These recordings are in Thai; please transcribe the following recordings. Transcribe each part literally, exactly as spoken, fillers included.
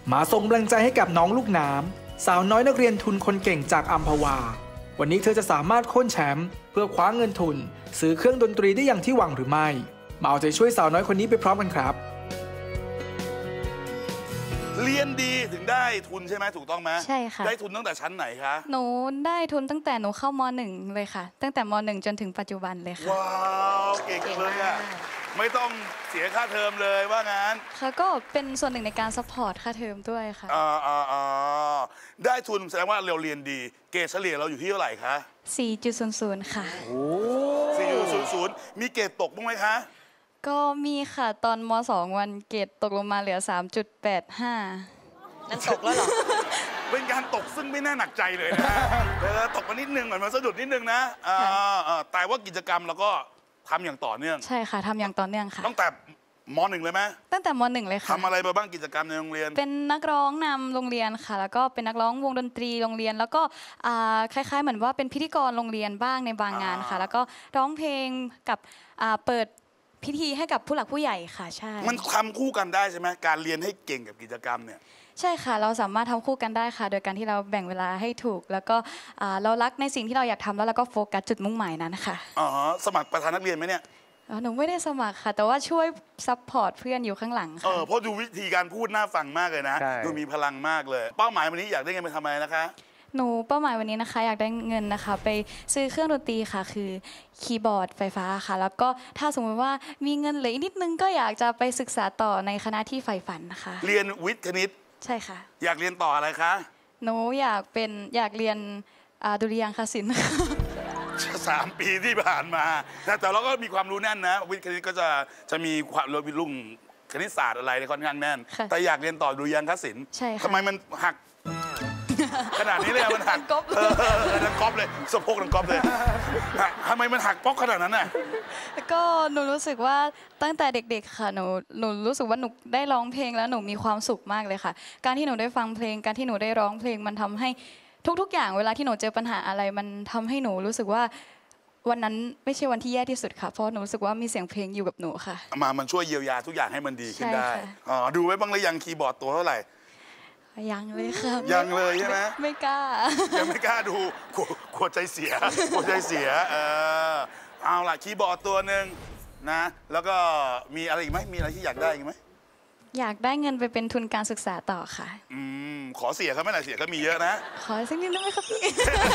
มาส่งกำลังใจให้กับน้องลูกน้ำสาวน้อยนักเรียนทุนคนเก่งจากอัมพวาวันนี้เธอจะสามารถโค่นแชมป์เพื่อคว้าเงินทุนซื้อเครื่องดนตรีได้อย่างที่หวังหรือไม่มาเอาใจช่วยสาวน้อยคนนี้ไปพร้อมกันครับเรียนดีถึงได้ทุนใช่ไหมถูกต้องไหมใช่ค่ะได้ทุนตั้งแต่ชั้นไหนคะหนูได้ทุนตั้งแต่หนูเข้ามหนึ่งเลยค่ะตั้งแต่มหนึ่งจนถึงปัจจุบันเลยค่ะว้าวเก่งเลยอะไม่ต้องเสียค่าเทอมเลยว่างั้นค่ะก็เป็นส่วนหนึ่งในการซัพพอร์ตค่าเทอมด้วยค่ะอ่าอ่าอ่าได้ทุนแสดงว่าเราเรียนดีเกรดเฉลี่ยเราอยู่ที่เท่าไหร่คะสี่จุดศูนย์ศูนย์ ค่ะโอ้ สี่จุดศูนย์ศูนย์ มีเกรดตกบ้างไหมคะก็มีค่ะตอนมสองวันเกรดตกลงมาเหลือ สามจุดแปดห้านั่นตกแล้วเหรอเป็นการตกซึ่งไม่น่าหนักใจเลยนะตกมานิดนึงเหมือนมันสะดุดนิดนึงนะแต่ว่ากิจกรรมเราก็ทำอย่างต่อเนื่องใช่ค่ะทำอย่างต่อเนื่องค่ะตั้งแต่ม.หนึ่งเลยไหมตั้งแต่ม.หนึ่งเลยค่ะทำอะไรไปบ้างกิจกรรมในโรงเรียนเป็นนักร้องนำโรงเรียนค่ะแล้วก็เป็นนักร้องวงดนตรีโรงเรียนแล้วก็คล้ายๆเหมือนว่าเป็นพิธีกรโรงเรียนบ้างในบางงานค่ะแล้วก็ร้องเพลงกับเปิดพิธีให้กับผู้หลักผู้ใหญ่ค่ะใช่มันทำคู่กันได้ใช่ไหมการเรียนให้เก่งกับกิจกรรมเนี่ยใช่ค่ะเราสามารถทำคู่กันได้ค่ะโดยการที่เราแบ่งเวลาให้ถูกแล้วก็เรารักในสิ่งที่เราอยากทำแล้วเราก็โฟกัสจุดมุ่งหมายนั้นค่ะอ๋อสมัครประธานนักเรียนไหมเนี่ยหนูไม่ได้สมัครค่ะแต่ว่าช่วยซัพพอร์ตเพื่อนอยู่ข้างหลังค่ะเออเพราะดูวิธีการพูดน่าฟังมากเลยนะดูมีพลังมากเลยเป้าหมายวันนี้อยากได้เงินไปทำอะไรนะคะหนูเป้าหมายวันนี้นะคะอยากได้เงินนะคะไปซื้อเครื่องดนตรีค่ะคือคีย์บอร์ดไฟฟ้าค่ะแล้วก็ถ้าสมมติว่ามีเงินเหลืออีกนิดนึงก็อยากจะไปศึกษาต่อในคณะที่ใฝ่ฝันนะคะเรียนวิทย์คณิตใช่ค่ะอยากเรียนต่ออะไรคะหนูอยากเป็นอยากเรียนดุริยางคศิลป์สามปีที่ผ่านมาแต่เราก็มีความรู้แน่นนะวิทย์คณิตก็จะจะมีความรู้ลุ่งคณิตศาสตร์อะไรค่อนข้างแน่นแต่อยากเรียนต่อดุริยางคศิลป์ทำไมมันหักขนาดนี้เลยมันหักก๊อปเลยดังก๊อปเลยสะโพกดังก๊อปเลยทำไมมันหักป๊อกขนาดนั้นน่ะก็หนูรู้สึกว่าตั้งแต่เด็กๆค่ะหนูหนูรู้สึกว่าหนูได้ร้องเพลงแล้วหนูมีความสุขมากเลยค่ะการที่หนูได้ฟังเพลงการที่หนูได้ร้องเพลงมันทำให้ทุกๆอย่างเวลาที่หนูเจอปัญหาอะไรมันทำให้หนูรู้สึกว่าวันนั้นไม่ใช่วันที่แย่ที่สุดค่ะเพราะหนูรู้สึกว่ามีเสียงเพลงอยู่กับหนูค่ะมามันช่วยเยียวยาทุกอย่างให้มันดีขึ้นได้อ๋อดูไว้บ้างหรือยังคีย์บอร์ดตัวเท่าไหร่ยังเลยค่ะยังเลยใช่ไหมไม่กล้ายังไม่กล้าดูกลัวใจเสียกลัวใจเสียเออเอาล่ะคีย์บอร์ดตัวหนึ่งนะแล้วก็มีอะไรอีกไหมมีอะไรที่อยากได้อีกไหมอยากได้เงินไปเป็นทุนการศึกษาต่อค่ะอืมขอเสียเขาไม่ไหนเสียก็มีเยอะนะขอสักนิดได้ไหมครับพี่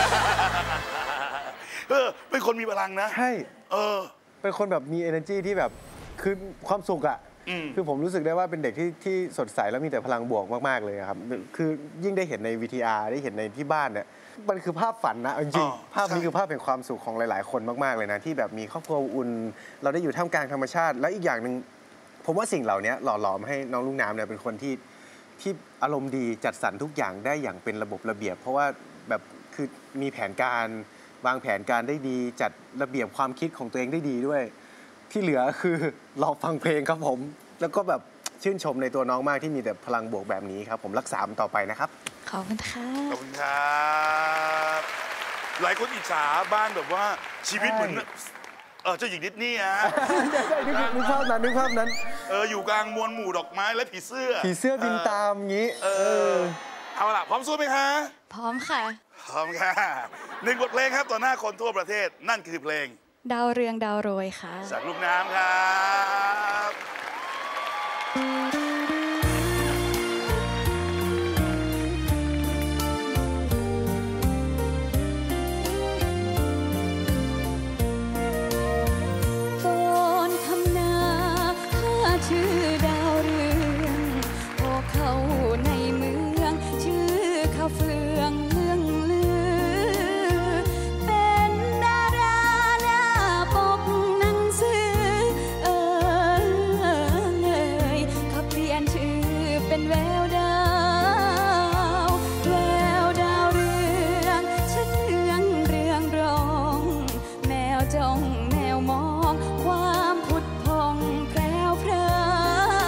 เออเป็นคนมีพลังนะใช่เออเป็นคนแบบมี energy ที่แบบคือความสุขอะคือผมรู้สึกได้ว่าเป็นเด็กที่ที่สดใสแล้วมีแต่พลังบวกมากๆเลยครับคือยิ่งได้เห็นใน วี ที อาร์ ได้เห็นในที่บ้านเนี่ยมันคือภาพฝันนะจริงภาพนี้คือภาพแห่งความสุขของหลายๆคนมากๆเลยนะที่แบบมีครอบครัวอุ่นเราได้อยู่ท่ามกลางธรรมชาติและอีกอย่างหนึ่งผมว่าสิ่งเหล่านี้หล่อหลอมให้น้องลูกน้ำเนี่ยเป็นคนที่ที่อารมณ์ดีจัดสรรทุกอย่างได้อย่างเป็นระบบระเบียบเพราะว่าแบบคือมีแผนการวางแผนการได้ดีจัดระเบียบความคิดของตัวเองได้ดีด้วยที่เหลือคือรอฟังเพลงครับผมแล้วก็แบบชื่นชมในตัวน้องมากที่มีแต่พลังบวกแบบนี้ครับผมรักษาต่อไปนะครับขอบคุณค่ะขอบคุณครับหลายคนอิจฉาบ้านแบบว่าชีวิตเหมือนเออเจ้าหญิงดิสนีย์ฮะนึกภาพนั้นนึกภาพนั้นเอออยู่กลางมวลหมู่ดอกไม้และผีเสื้อผีเสื้อบินตามงี้เออเอาล่ะพร้อมสู้ไหมคะพร้อมค่ะพร้อมค่ะหนึ่งบทเพลงครับต่อหน้าคนทั่วประเทศนั่นคือเพลงดาวเรืองดาวโรยค่ะจากลูกน้ำครับจ้องแมวมองความผุดพองแพรวพราว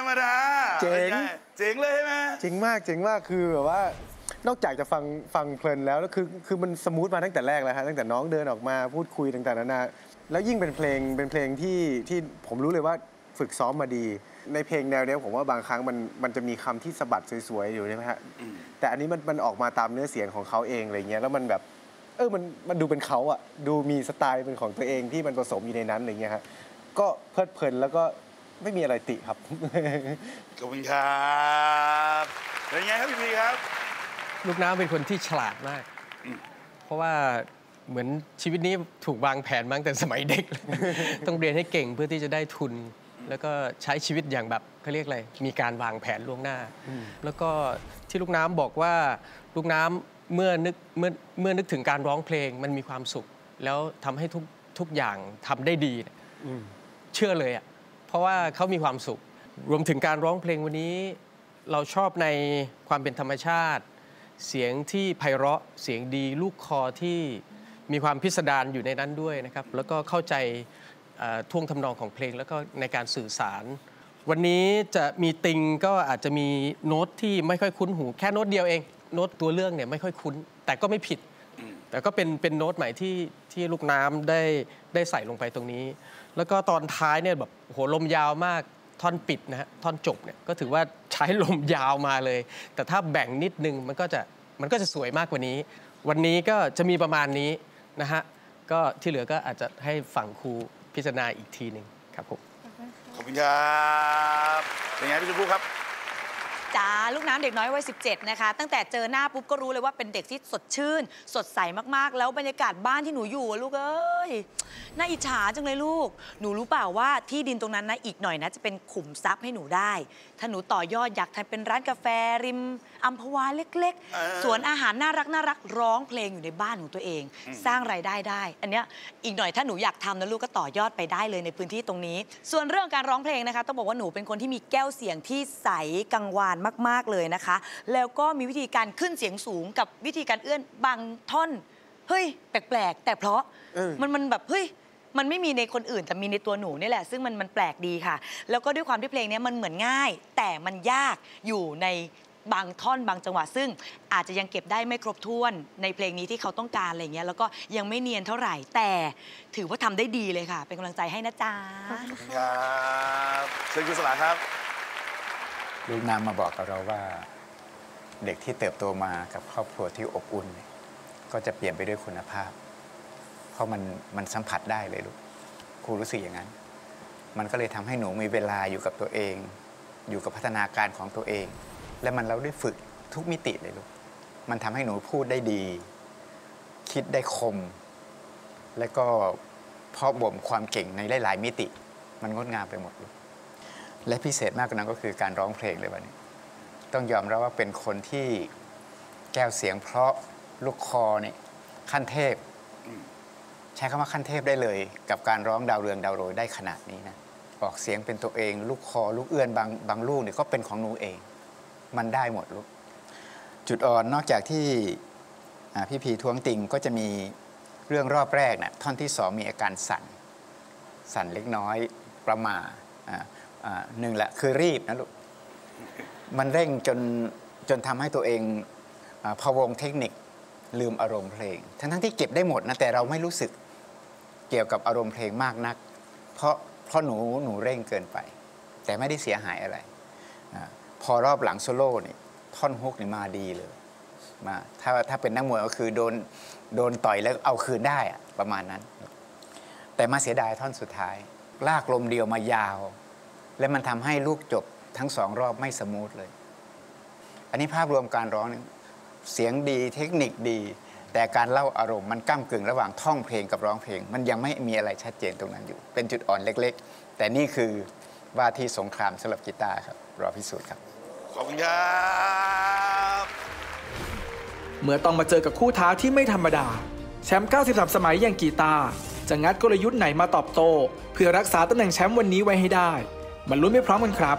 รมดาเจ๋งเจ๋งเลยใช่ไหมเจ๋งมากเจ๋งมากคือแบบว่านอกจากจะฟังฟังเพลินแล้วแล้วคือคือมันสมูทมาตั้งแต่แรกแล้วฮะตั้งแต่น้องเดินออกมาพูดคุยต่างๆนานาแล้วยิ่งเป็นเพลงเป็นเพลงที่ที่ผมรู้เลยว่าฝึกซ้อมมาดีในเพลงแนวนี้ผมว่าบางครั้งมันมันจะมีคำที่สะบัดสวยๆอยู่ใช่ไหมฮะแต่อันนี้มันมันออกมาตามเนื้อเสียงของเขาเองอะไรเงี้ยแล้วมันแบบเออมันมันดูเป็นเขาอะดูมีสไตล์เป็นของตัวเองที่มันผสมอยู่ในนั้นอะไรเงี้ยฮะก็เพลิดเพลินแล้วก็ไม่มีอะไรติครับขอบคุณครับเป็นไงครับพี่พีครับลูกน้ำเป็นคนที่ฉลาดมากเพราะว่าเหมือนชีวิตนี้ถูกวางแผนมาตั้งแต่สมัยเด็ก ต้องเรียนให้เก่งเพื่อที่จะได้ทุนแล้วก็ใช้ชีวิตอย่างแบบเขาเรียกอะไรมีการวางแผนล่วงหน้าแล้วก็ที่ลูกน้ำบอกว่าลูกน้ำเมื่อนึกเมื่อเมื่อนึกถึงการร้องเพลงมันมีความสุขแล้วทำให้ทุกทุกอย่างทำได้ดีเชื่อเลยอ่ะเพราะว่าเขามีความสุขรวมถึงการร้องเพลงวันนี้เราชอบในความเป็นธรรมชาติเสียงที่ไพเราะเสียงดีลูกคอที่มีความพิสดารอยู่ในนั้นด้วยนะครับแล้วก็เข้าใจท่วงทำนองของเพลงแล้วก็ในการสื่อสารวันนี้จะมีติงก็อาจจะมีโน้ตที่ไม่ค่อยคุ้นหูแค่โน้ตเดียวเองโน้ตตัวเรื่องเนี่ยไม่ค่อยคุ้นแต่ก็ไม่ผิดแต่ก็เป็นเป็นโน้ตใหม่ที่ที่ลูกน้ำได้ได้ใส่ลงไปตรงนี้แล้วก็ตอนท้ายเนี่ยแบบโหลมยาวมากท่อนปิดนะฮะท่อนจบเนี่ยก็ถือว่าใช้ลมยาวมาเลยแต่ถ้าแบ่งนิดนึงมันก็จะมันก็จะสวยมากกว่านี้วันนี้ก็จะมีประมาณนี้นะฮะก็ที่เหลือก็อาจจะให้ฝั่งครูพิจารณาอีกทีหนึ่งครับผมขอบคุณครับเป็นไงพี่ชมพู่ครับจ้าลูกน้ำเด็กน้อยวัยสิบเจ็ดนะคะตั้งแต่เจอหน้าปุ๊บก็รู้เลยว่าเป็นเด็กที่สดชื่นสดใสมากๆแล้วบรรยากาศบ้านที่หนูอยู่ลูกเอ้ยน่าอิจฉาจังเลยลูกหนูรู้เปล่าว่าที่ดินตรงนั้นนะอีกหน่อยนะจะเป็นขุมทรัพย์ให้หนูได้ถ้าหนูต่อยอดอยากทำเป็นร้านกาแฟริมอัมพวาเล็กๆสวนอาหารน่ารักน่ารักร้องเพลงอยู่ในบ้านของตัวเองสร้างรายได้ได้อันเนี้ยอีกหน่อยถ้าหนูอยากทำนะลูกก็ต่อยอดไปได้เลยในพื้นที่ตรงนี้ส่วนเรื่องการร้องเพลงนะคะต้องบอกว่าหนูเป็นคนที่มีแก้วเสียงที่ใสกังวานมากๆเลยนะคะแล้วก็มีวิธีการขึ้นเสียงสูงกับวิธีการเอื้อนบางท่อนเฮ้ยแปลกๆแต่เพราะมันมันแบบเฮ้ยมันไม่มีในคนอื่นแต่มีในตัวหนูนี่แหละซึ่งมันมันแปลกดีค่ะแล้วก็ด้วยความที่เพลงนี้มันเหมือนง่ายแต่มันยากอยู่ในบางท่อนบางจังหวะซึ่งอาจจะยังเก็บได้ไม่ครบถ้วนในเพลงนี้ที่เขาต้องการอะไรเงี้ยแล้วก็ยังไม่เนียนเท่าไหร่แต่ถือว่าทำได้ดีเลยค่ะเป็นกำลังใจให้นะจ๊ะครับเชิญคุณสลาครับลูกน้ำมาบอกกับเราว่าเด็กที่เติบโตมากับครอบครัวที่อบอุ่นก็จะเปลี่ยนไปด้วยคุณภาพเพราะมันมันสัมผัสได้เลยลูกครูรู้สึกอย่างนั้นมันก็เลยทำให้หนูมีเวลาอยู่กับตัวเองอยู่กับพัฒนาการของตัวเองและมันเราได้ฝึกทุกมิติเลยลูกมันทำให้หนูพูดได้ดีคิดได้คมและก็เพาะบ่มความเก่งในหลายๆมิติมันงดงามไปหมดลูกและพิเศษมากกว่านั้นก็คือการร้องเพลงเลยวันนี้ต้องยอมรับว่าเป็นคนที่แก้วเสียงเพราะลูกคอเนี่ยขั้นเทพใช้คำว่าขั้นเทพได้เลยกับการร้องดาวเรืองดาวโรยได้ขนาดนี้นะออกเสียงเป็นตัวเองลูกคอลูกเอื้อนบางบางลูกเนี่ยก็เป็นของหนูเองมันได้หมดลูกจุดอ่อนนอกจากที่พี่พีท้วงติงก็จะมีเรื่องรอบแรกนะท่อนที่สองมีอาการสั่นสั่นเล็กน้อยประมาทหนึ่งแหละคือรีบนะลูกมันเร่งจนจนทำให้ตัวเองพะวงเทคนิคลืมอารมณ์เพลงทั้งทั้งที่เก็บได้หมดนะแต่เราไม่รู้สึกเกี่ยวกับอารมณ์เพลงมากนักเพราะเพราะหนูหนูเร่งเกินไปแต่ไม่ได้เสียหายอะไรพอรอบหลังโซโล่นี่ท่อนฮุกนี่มาดีเลยมาถ้าถ้าเป็นนักมวยก็คือโดนโดนต่อยแล้วเอาคืนได้อะประมาณนั้นแต่มาเสียดายท่อนสุดท้ายลากลมเดียวมายาวและมันทำให้ลูกจบทั้งสองรอบไม่สมูทเลยอันนี้ภาพรวมการร้องเสียงดีเทคนิคดีแต่การเล่าอารมณ์มันก้ำกึ่งระหว่างท่องเพลงกับร้องเพลงมันยังไม่มีอะไรชัดเจนตรงนั้นอยู่เป็นจุดอ่อนเล็กๆแต่นี่คือว่าที่สงครามสำหรับกีตาร์ครับรอพิสูจน์ครับขอบคุณครับเมื่อต้องมาเจอกับคู่ท้าที่ไม่ธรรมดาแชมป์เก้าสิบสามสมัยอย่างกีตาร์จะงัดกลยุทธ์ไหนมาตอบโต้เพื่อรักษาตำแหน่งแชมป์วันนี้ไว้ให้ได้มันลุ้นไม่พร้อมกันครับ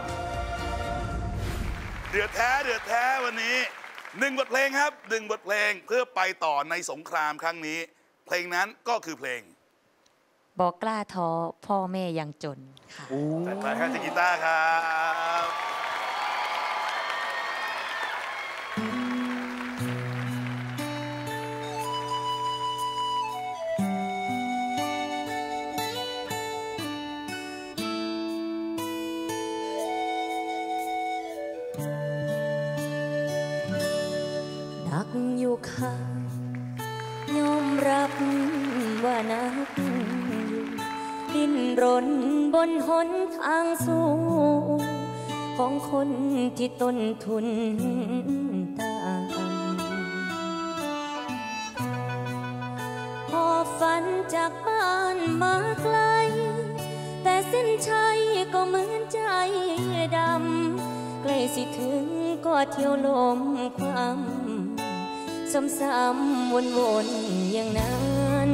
เดือดแท้เดือดแท้วันนี้หนึ่งบทเพลงครับหนึ่งบทเพลงเพื่อไปต่อในสงครามครั้งนี้เพลงนั้นก็คือเพลงบอกกล้าท้อพ่อแม่ยังจนค่ะจัดไปครับจิกีต้าครับนักอยู่ค่ะยอมรับว่านักดิ้นรนบนหนทางสู่ของคนที่ต้นทุนต่ำพอฝันจากบ้านมาไกลแต่เส้นชัยก็เหมือนใจดำใกล้สิถึงก็เที่ยวลมความซ้ำๆวนๆอย่างนั้น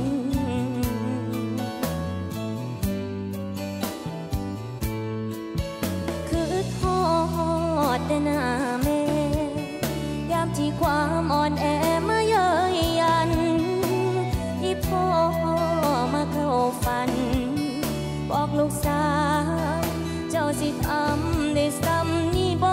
คือทอดแต่หน้าแม่ยามที่ความอ่อนแอมาเย้ยยันที่พ่อมาเข้าฝันบอกลูกสาวเจ้าสิทำได้ซ้ำนี่บ่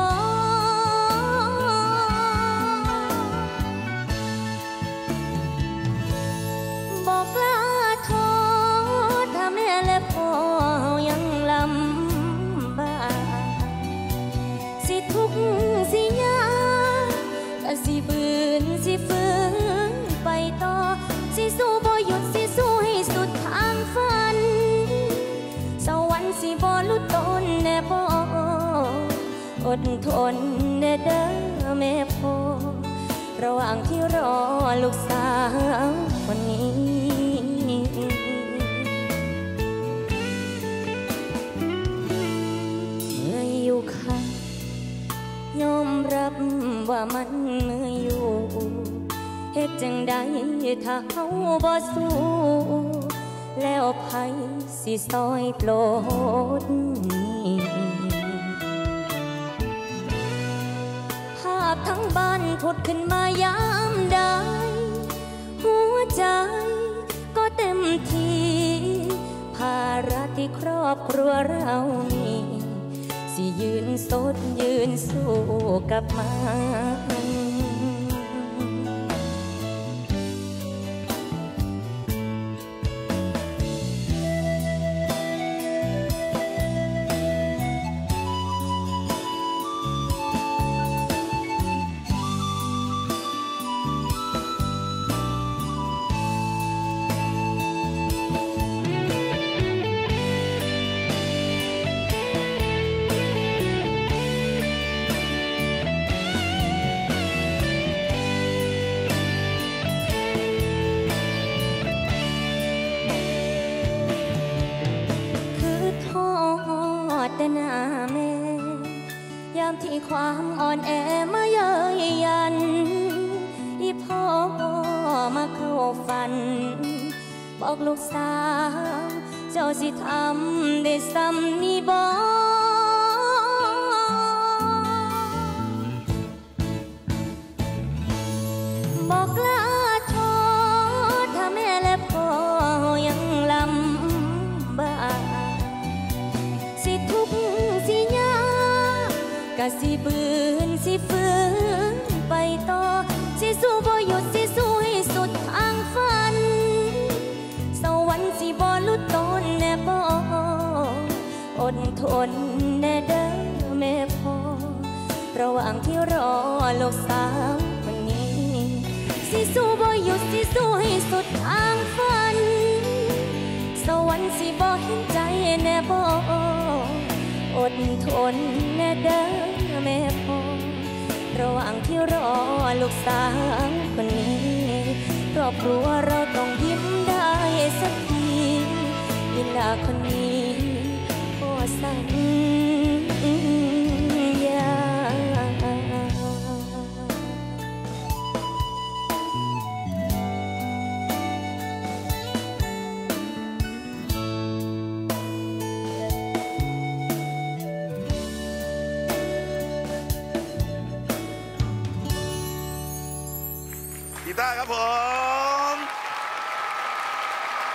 บอกกล้าท้อถ้าแม่และพ่อยังลำบากสิทุกข์สิยากก็สิบืนสิฝืนไปต่อสิสู้บ่หยุดสิสู้ให้สุดทางฝันสวรรค์สิบ่ลุต้นแน่บ่อดทนแน่เด้อแม่พ่อระหว่างที่รอลูกสาวคนนี้เมื่ออยู่ค่ะยอมรับว่ามันเมื่ออยู่เหตุจังใดถ้าเขาบ่สู้แล้วไผสิซอยโปรดภาพทั้งบ้านผุดขึ้นมายามใดหัวใจก็เต็มที่ภาระที่ครอบครัวเรามีสิยืนสดยืนสู้กับมันแต่หน้าแม่ยามที่ความอ่อนแอมาเย้ยยันอีพ่อมาเข้าฝันบอกลูกสาวเจ้าสิทำได้ซ้ำนี่บ่บอกกล้าท้อถ้าแม่และพ่อยังลำบากสิทุกข์สิยากก็สิบืนสิฝืนไปต่อสิสู้บ่หยุดสิสู้ให้สุดทางฝันสวรรค์สิบ่ลุต้นแน่บ่อดทนแน่เด้อแม่พ่อระหว่างที่รอลูกสาวคนนี้สิสู้บ่หยุดสิสู้ให้สุดทางฝันสวรรค์สิบ่เห็นใจแน่บ่อดทนแน่เด้อแม่พ่อระหว่างที่รอลูกสาวคนนี้ครอบครัวเราต้องยิ้มได้สักทีอีหลาคนนี้พ่อสัญญากีตาร์ครับผมเป็น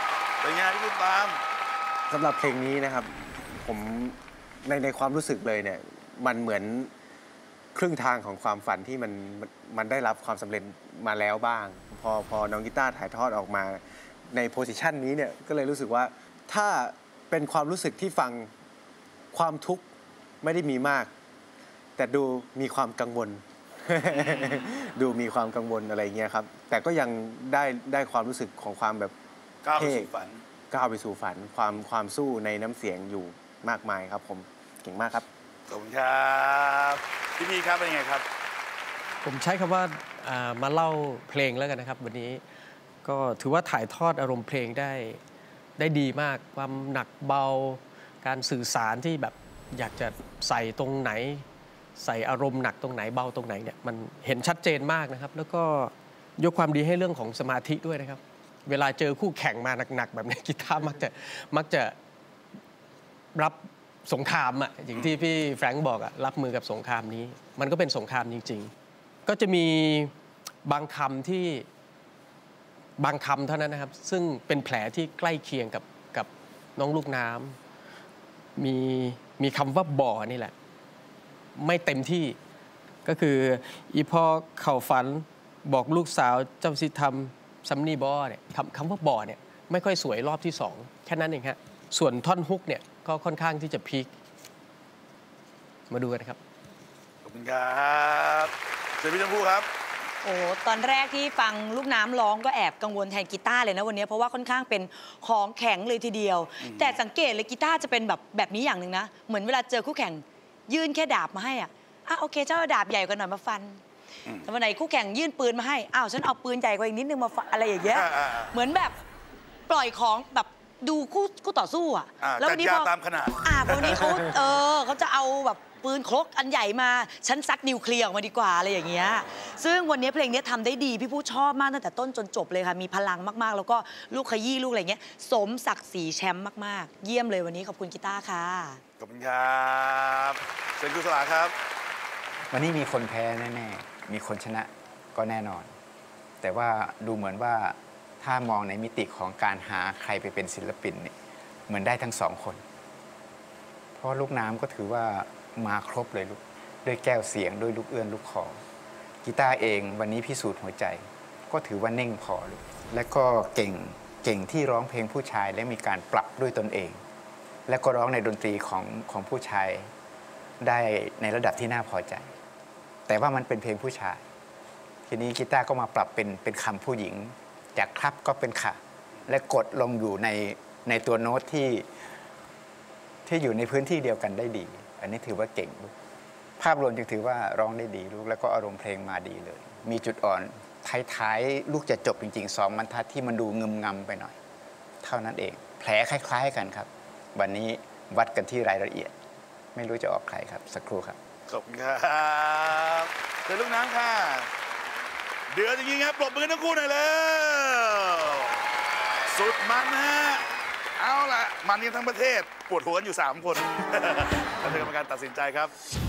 เป็นไงพี่ตามสำหรับเพลงนี้นะครับผมในในความรู้สึกเลยเนี่ยมันเหมือนครึ่งทางของความฝันที่มันมันได้รับความสำเร็จมาแล้วบ้างพอพอน้องกีตาร์ถ่ายทอดออกมาในโพสิชันนี้เนี่ยก็เลยรู้สึกว่าถ้าเป็นความรู้สึกที่ฟังความทุกข์ไม่ได้มีมากแต่ดูมีความกังวล ดูมีความกังวลอะไรเงี้ยครับแต่ก็ยังได้ได้ความรู้สึกของความแบบก้าวไปสู่ฝันก้าวไปสู่ฝันความความสู้ในน้ำเสียงอยู่มากมายครับผมเก่งมากครับขอบคุณครับพี่พีครับเป็นไงครับผมใช้คำว่ามาเล่าเพลงแล้วกันนะครับวันนี้ก็ถือว่าถ่ายทอดอารมณ์เพลงได้ได้ดีมากความหนักเบาการสื่อสารที่แบบอยากจะใส่ตรงไหนใส่อารมณ์หนักตรงไหนเบาตรงไหนเนี่ยมันเห็นชัดเจนมากนะครับแล้วก็ยกความดีให้เรื่องของสมาธิด้วยนะครับเวลาเจอคู่แข่งมาหนักๆแบบนี้กีตาร์มักจะมักจะรับสงครามอ่ะอย่างที่พี่แฟรงค์บอกอ่ะรับมือกับสงครามนี้มันก็เป็นสงครามจริงๆก็จะมีบางคำที่บางคำเท่านั้นนะครับซึ่งเป็นแผลที่ใกล้เคียงกับกับน้องลูกน้ำมีมีคำว่าบ่อนี่แหละไม่เต็มที่ก็คืออีพอเข่าฝันบอกลูกสาวเจ้าสิทำซัมนี่บอเนี่ยคำคำว่าบ่อเนี่ยไม่ค่อยสวยรอบที่สองแค่นั้นเองฮะส่วนท่อนฮุกเนี่ยก็ค่อนข้างที่จะพีคมาดูกันครับขอบคุณครับเจพี่ชมพู่ครับโอ้ตอนแรกที่ฟังลูกน้ำร้องก็แอบกังวลแทนกีตาร์เลยนะวันนี้เพราะว่าค่อนข้างเป็นของแข็งเลยทีเดียวแต่สังเกตเลยกีตาร์จะเป็นแบบแบบนี้อย่างหนึ่งนะเหมือนเวลาเจอคู่แข่งยื่นแค่ดาบมาให้อ่ะอ่ะโอเคเจ้าดาบใหญ่กว่าหน่อยมาฟันแต่วันไหนคู่แข่งยื่นปืนมาให้อ้าวฉันเอาปืนใหญ่กว่าอีกนิดนึงมาฟันอะไรอย่างเงี้ยเหมือนแบบปล่อยของแบบดูคู่คู่ต่อสู้อ่ะแล้ววันนี้พอตามขนาดอ่ะวันนี้เขาเออเขาจะเอาแบบปืนครกอันใหญ่มาฉันซัดนิวเคลียร์ออกมาดีกว่าอะไรอย่างเงี้ยซึ่งวันนี้เพลงนี้ทำได้ดีพี่ผู้ชอบมากตั้งแต่ต้นจนจบเลยค่ะมีพลังมากๆแล้วก็ลูกขยี้ลูกอะไรเงี้ยสมศักดิ์ศรีแชมป์มากๆเยี่ยมเลยวันนี้ขอบคุณกีตาร์ค่ะขอบคุณครับเชิญคุณสลาครับวันนี้มีคนแพ้แน่ๆมีคนชนะก็แน่นอนแต่ว่าดูเหมือนว่าถ้ามองในมิติของการหาใครไปเป็นศิลปินเนี่ยเหมือนได้ทั้งสองคนเพราะลูกน้ำก็ถือว่ามาครบเลยลูกด้วยแก้วเสียงด้วยลูกเอื้อนลูกคอกีตาร์เองวันนี้พิสูจน์หัวใจก็ถือว่าเน่งพอลูกและก็เก่งเก่งที่ร้องเพลงผู้ชายและมีการปรับด้วยตนเองและก็ร้องในดนตรีของของผู้ชายได้ในระดับที่น่าพอใจแต่ว่ามันเป็นเพลงผู้ชายทีนี้กีตาร์ก็มาปรับเป็นเป็นคำผู้หญิงจากครับก็เป็นค่ะและกดลงอยู่ในในตัวโน้ตที่ที่อยู่ในพื้นที่เดียวกันได้ดีอันนี้ถือว่าเก่งลูกภาพรวมจึงถือว่าร้องได้ดีลูกแล้วก็อารมณ์เพลงมาดีเลยมีจุดอ่อนท้ายๆลูกจะจบจริงๆสองบรรทัดที่มันดูงึมงำไปหน่อยเท่านั้นเองแผลคล้ายๆกันครับวันนี้วัดกันที่รายละเอียดไม่รู้จะออกใครครับสักครู่ครับขอบคุณครับเชิญลูกน้ำค่ะเดือดจริงๆครับปรบมือทั้งคู่หน่อยแล้วสุดมันนะฮะเอาล่ะมันกันทั้งประเทศปวดหัวกันอยู่สามคนท่านกรรมการตัดสินใจครับ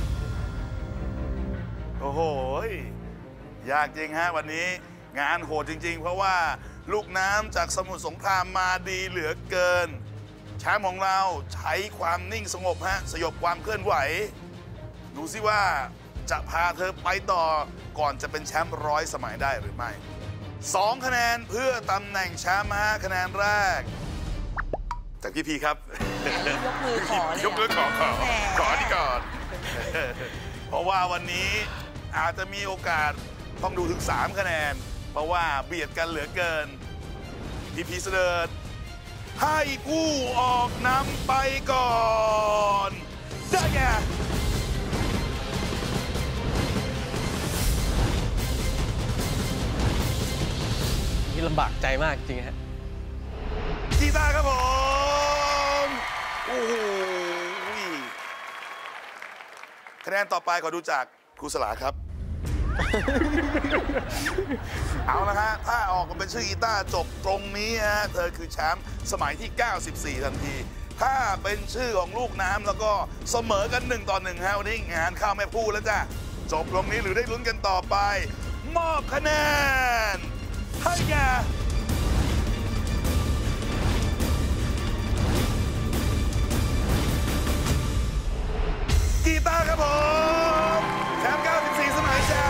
โอ้โหยากจริงฮะวันนี้งานโหดจริงๆเพราะว่าลูกน้ำจากสมุทรสงครามมาดีเหลือเกินแชมป์ของเราใช้ความนิ่งสงบฮะสยบความเคลื่อนไหวดูสิว่าจะพาเธอไปต่อก่อนจะเป็นแชมป์ร้อยสมัยได้หรือไม่สองคะแนนเพื่อตำแหน่งแชมป์ฮะคะแนนแรกจากพี่พีครับยกมือขอยกมือขอขอขอที่ก่อนเพราะว่าวันนี้อาจจะมีโอกาสต้องดูถึงสามคะแนนเพราะว่าเบียดกันเหลือเกินพี่พีเสด็จให้กู้ออกนำไปก่อนได้แก่นี่ลำบากใจมากจริงฮะกีตาร์ครับผมโอ้โหคะแนนต่อไปขอดูจากครูสลาครับ เอาละฮะถ้าออกมาเป็นชื่อกีตาร์จบตรงนี้ฮะเธอคือแชมป์สมัยที่เก้าสิบสี่ทันทีถ้าเป็นชื่อของลูกน้ำแล้วก็เสมอกันหนึ่งต่อหนึ่งฮะวันนี้งานข้าวแม่พูดแล้วจ้ะจบตรงนี้หรือได้ลุ้นกันต่อไปมอบคะแนนให้แก่กีตาร์ครับผมแชมป์เก้าสิบสี่สมัยจ้า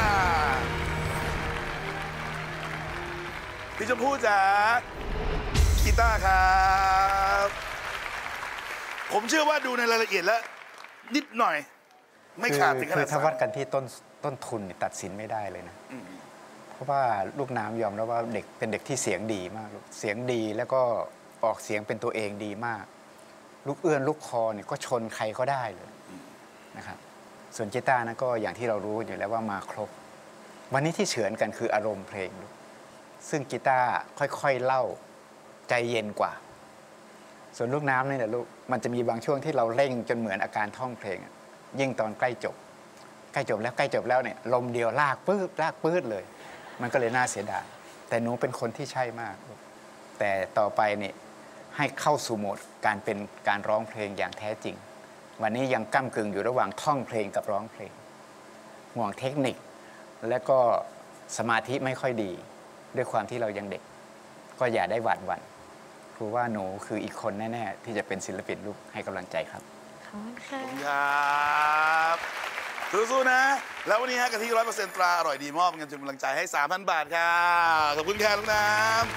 พี่ชมพู่จ๋ากีตาร์ครับผมเชื่อว่าดูในรายละเอียดแล้วนิดหน่อยไม่ขาดถึงขนาดคือถ้าวัดกันที่ต้นต้นทุนตัดสินไม่ได้เลยนะเพราะว่าลูกน้ำยอมแล้วว่าเด็กเป็นเด็กที่เสียงดีมากเสียงดีแล้วก็ออกเสียงเป็นตัวเองดีมากลูกเอื้อนลูกคอเนี่ยก็ชนใครก็ได้เลยนะครับส่วนกีตาร์นะก็อย่างที่เรารู้อยู่แล้วว่ามาครบวันนี้ที่เฉือนกันคืออารมณ์เพลงซึ่งกีตาร์ค่อยๆเล่าใจเย็นกว่าส่วนลูกน้ำนี่แหละลูกมันจะมีบางช่วงที่เราเร่งจนเหมือนอาการท่องเพลงยิ่งตอนใกล้จบใกล้จบแล้วใกล้จบแล้วเนี่ยลมเดียวลากปื๊ดลากปื๊ดเลยมันก็เลยน่าเสียดายแต่หนูเป็นคนที่ใช่มากแต่ต่อไปเนี่ยให้เข้าสู่โหมดการเป็นการร้องเพลงอย่างแท้จริงวันนี้ยังก้ำกึ่งอยู่ระหว่างท่องเพลงกับร้องเพลงห่วงเทคนิคและก็สมาธิไม่ค่อยดีด้วยความที่เรายังเด็กก็อย่าได้หวาดหวั่นครูว่าหนูคืออีกคนแน่ๆที่จะเป็นศิลปินลูกให้กำลังใจครับขอบคุณค่ะครับสู้ๆนะแล้ววันนี้ฮะกะทิร้อยเปอร์เซ็นต์ตราอร่อยดีมอบเงินทุนกำลังใจให้ สามพัน บาทค่ะขอบคุณค่ะลูกน้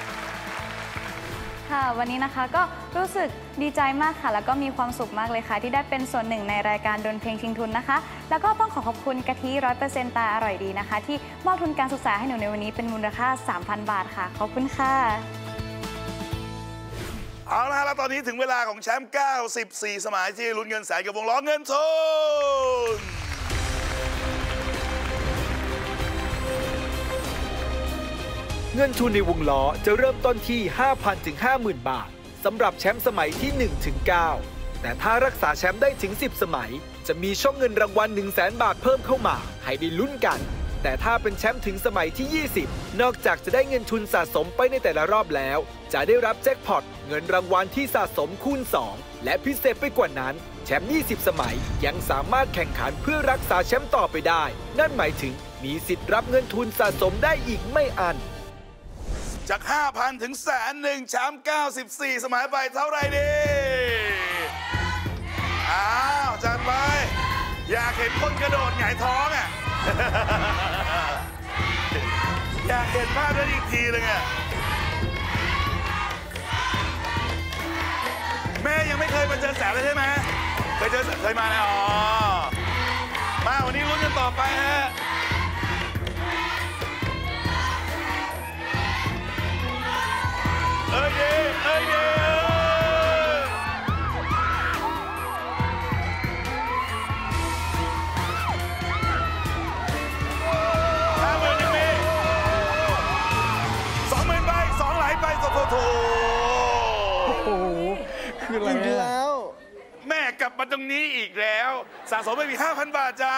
ำค่ะวันนี้นะคะก็รู้สึกดีใจมากค่ะแล้วก็มีความสุขมากเลยค่ะที่ได้เป็นส่วนหนึ่งในรายการดลเพลงชิงทุนนะคะแล้วก็ต้องขอขอบคุณกะทิร้อยเปอร์เซ็นต์ตราอร่อยดีนะคะที่มอบทุนการศึกษาให้หนูในวันนี้เป็นมูลค่า สามพัน บาทค่ะขอบคุณค่ะเอาละแล้วตอนนี้ถึงเวลาของแชมป์เก้าสิบสี่สมัยที่ลุ้นเงินแสนกับวงล้อเงินทุนเงินทุนในวงล้อจะเริ่มต้นที่ ห้าพัน ถึง ห้าหมื่น บาทสำหรับแชมป์สมัยที่ หนึ่ง ถึง เก้า แต่ถ้ารักษาแชมป์ได้ถึง สิบ สมัยจะมีช่องเงินรางวัล หนึ่งแสน บาทเพิ่มเข้ามาให้ได้ลุ้นกันแต่ถ้าเป็นแชมป์ถึงสมัยที่ ยี่สิบ นอกจากจะได้เงินทุนสะสมไปในแต่ละรอบแล้วจะได้รับแจ็คพอตเงินรางวัลที่สะสมคูณ สอง และพิเศษไปกว่านั้นแชมป์ ยี่สิบ สมัยยังสามารถแข่งขันเพื่อรักษาแชมป์ต่อไปได้นั่นหมายถึงมีสิทธิ์รับเงินทุนสะสมได้อีกไม่อั้นจาก ห้าพัน ถึงแสนหนึ่งแชมป์เก้าสิบสี่สมัยไปเท่าไหร่ดีอ้าวจัดไปอยากเห็นคนกระโดดหงายท้องอ่ะ อยากเห็นภาพนั้นอีกทีเลยอ่ะแม่ยังไม่เคยมาเจอแสนเลยใช่ไหมเคยเจอเคยมาแล้วอ๋อมาวันนี้ลุ้นกันต่อไปฮะเอ้ยเย่เอ้ยเย่ห้าหมื่นยังมีสองหมื่นใบสองไหลไปโถโถโถโอ้โหคืออะไรแล้วแม่กลับมาตรงนี้อีกแล้วสะสมไปมี ห้าพัน บาทจ้า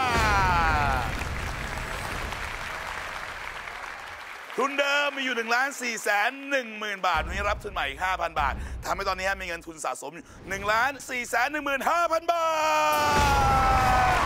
ทุนเดิมมีอยู่หนึ่งล้านสี่แสนหนึ่งหมื่นบาทวันนี้รับทุนใหม่อีก ห้าพัน บาททำให้ตอนนี้มีเงินทุนสะสมอยู่หนึ่งล้านสี่แสนหนึ่งหมื่นห้าพัน บาท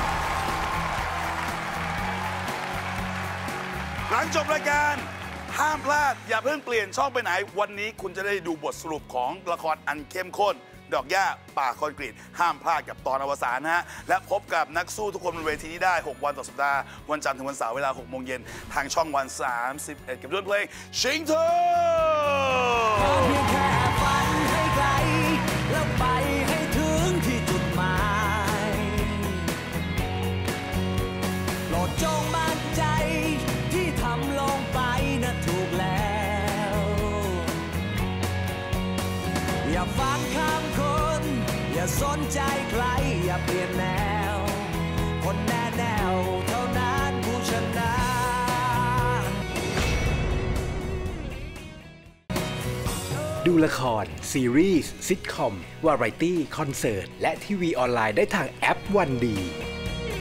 หลังจบรายการห้ามพลาดอย่าเพิ่งเปลี่ยนช่องไปไหนวันนี้คุณจะได้ดูบทสรุปของละครอันเข้มข้นดอกหญ้าป่าคอนกรีตห้ามพลาดกับตอนอวสานนะฮะและพบกับนักสู้ทุกคนบนเวทีนี้ได้หกวันต่อสัปดาห์วันจันทร์ถึงวันเสาร์เวลาหกโมงเย็นทางช่องวันสามสิบเอ็ดกับด้วยเพลงชิงทุนแล้วไปให้ถึงที่จุดหมายโปรดจงมั่นใจที่ทำลงไปนะถูกแล้วอย่าฟังคำคนอย่าสนใจใครอย่าเปลี่ยนแนวคนแน่แนวเท่านั้นผู้ชนะดูละครซีรีส์ซิทคอมวาไรตี้คอนเสิร์ตและทีวีออนไลน์ได้ทางแอปวันดี